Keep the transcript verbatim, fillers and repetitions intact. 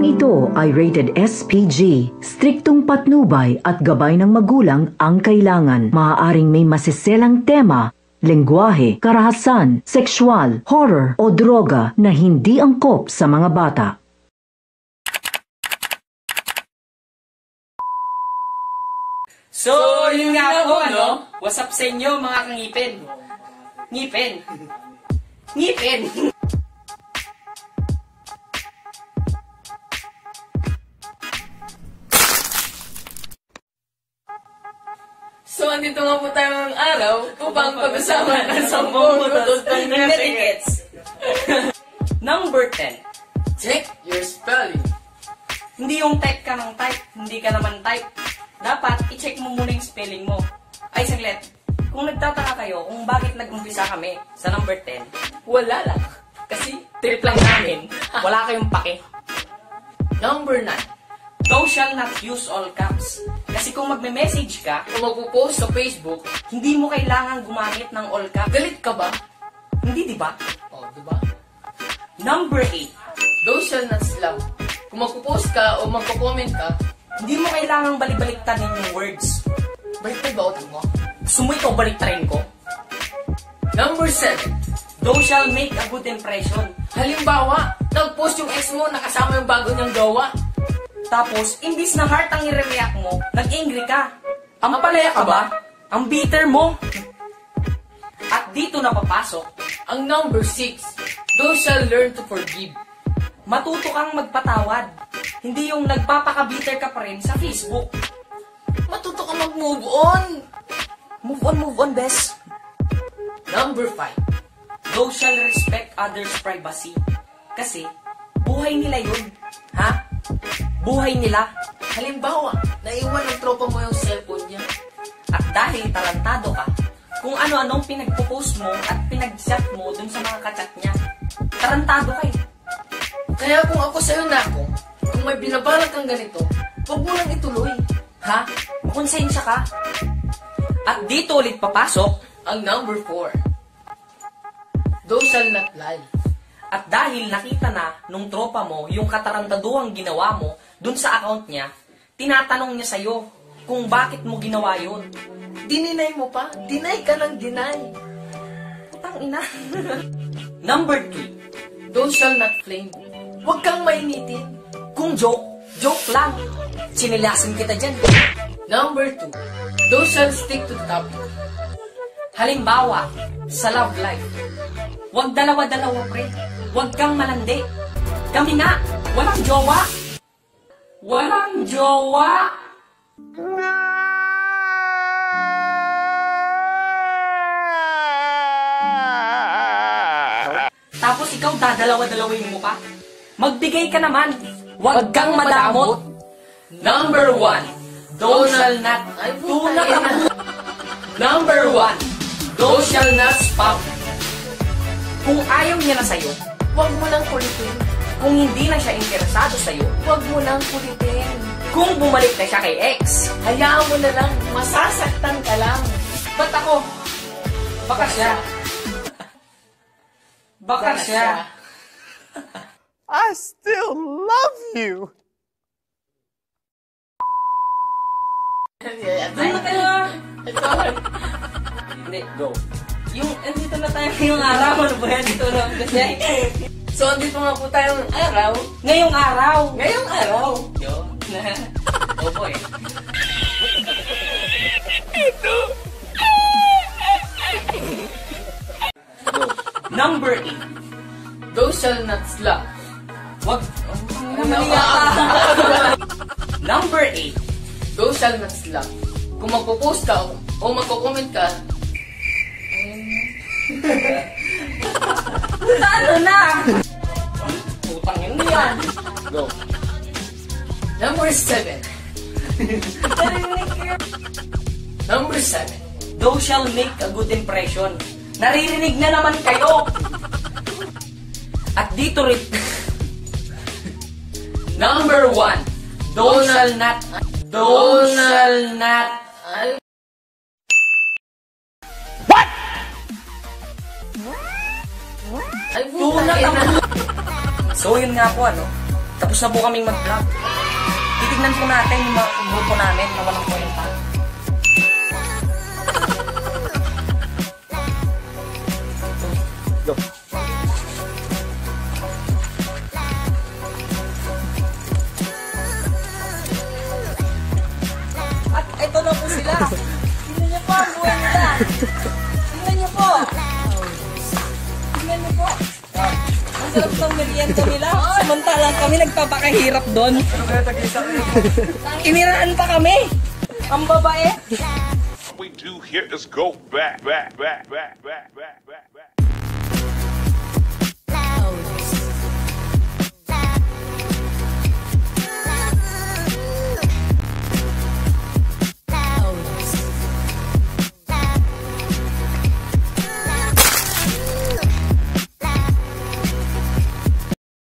Programang ito ay rated S P G. Striktong patnubay at gabay ng magulang ang kailangan. Maaaring may masiselang tema, lengguwahe, karahasan, sexual, horror o droga na hindi angkop sa mga bata. So, yun nga po, ano? What's up sa inyo, mga kangipin? Ngipin. Ngipin. So, andito nga po tayo ngayong araw upang pag-usapan ang sampung matututong tickets. Number ten. Check your spelling. Hindi yung type ka ng type, hindi ka naman type. Dapat, i-check mo muna yung spelling mo. Ay, saglit. Kung nagtataka kayo kung bakit nag-umpisa kami sa number ten, Wala lang. kasi trip lang namin. Wala kayong pake. Number nine. Thou shall not use all caps. Kasi kung magme-message ka, Kung magpo-post sa Facebook, hindi mo kailangan gumamit ng all caps. galit ka ba? Hindi, di ba? Oh, diba? Number eight. Thou shall not slam. Kung magpo-post ka o magpo-comment ka, Hindi mo kailangang balik-baliktarin yung words. baliktad ba utak mo? Gusto mo ikaw baliktarin ko? Number seven. Thou shall make a good impression. Halimbawa, nag-post yung ex mo na kasama yung bago niyang gawa. Tapos, imbis na heart ang i-react mo, nag-angry ka. Ang palaya ka ba? Ang bitter mo. At dito na papasok, Ang number six. Thou shall learn to forgive. matuto kang magpatawad. Hindi yung nagpapaka-bitter ka pa rin sa Facebook. Matuto ka mag-move on. Move on, move on, bes. Number five. Thou shall respect others' privacy. Kasi, buhay nila yun. Ha? Buhay nila. Halimbawa, naiwan ng tropa mo yung cellphone niya. At dahil tarantado ka, kung ano-anong pinagpo-post mo at pinag-chat mo dun sa mga kachat niya, tarantado ka eh. Kaya kung ako sa'yo na ako, kung may binabalak kang ganito, huwag mo lang ituloy. Ha? Makonsensya ka. At dito ulit papasok, Ang number four. Thou shall not lie. at dahil nakita na nung tropa mo yung katarantaduhang ginawa mo dun sa account niya, tinatanong niya sa'yo kung bakit mo ginawa yun. Dininay mo pa? Deny ka ng deny. Putang ina. Number three. Thou shall not flame. Huwag kang mainitin. Kung joke, joke lang. Sinilasin kita dyan. Number two. Thou shall stick to the topic. Halimbawa, sa love life. Huwag dalawa-dalawa, pre. Huwag kang malandi. Kami nga, walang jowa. Walang jowa. Tapos ikaw dadalawa-dalawin mo pa? Magbigay ka naman. Huwag kang madamot. Number one. Thou shall not... Ay, Tuna puta ka ina. Number one. Thou shall not spam. Kung ayaw niya na sa'yo, Huwag mo lang kulitin. kung hindi na siya interesado sa'yo, Huwag mo lang kulitin. kung bumalik na siya kay ex, Hayaan mo na lang. Masasaktan ka lang. ba't ako? Baka siya. Baka siya. I still love you. Ano na tayo? Ito. Hindi, go. Yung, andito na tayo ngayong araw. Ano ba yan? Dito lang kasi. So, andito nga po tayo ng araw. Ngayong araw. Ngayong araw. Yun. Oh boy. Go. Number eight. Thou shall not slap. Wag. Mali yata. Number eight. Thou shall not slap. Kung magpo-post ka o, o magko-comment ka, Ano na? Putang yun yan. go. Number seven. Number seven. Thou shall make a good impression. Naririnig na naman kayo. At dito rin. Number one. Thou shall not. Thou shall not. Ay, Ay, Tuna puta ka ina. So yun nga po ano. Tapos na po kaming mag-vlog. Titignan po natin yung mga grupo namin na walang kwenta. Go. At ito na po sila. Tingnan niyo po ang kwenta. Tingnan niyo po. Tingnan niyo po. Ang sarap ng merienda nila. Samantalang kami nagpapakahirap doon. Iniraan pa kami. Ang babae. What we do here is go back, back, back, back, back, back, back.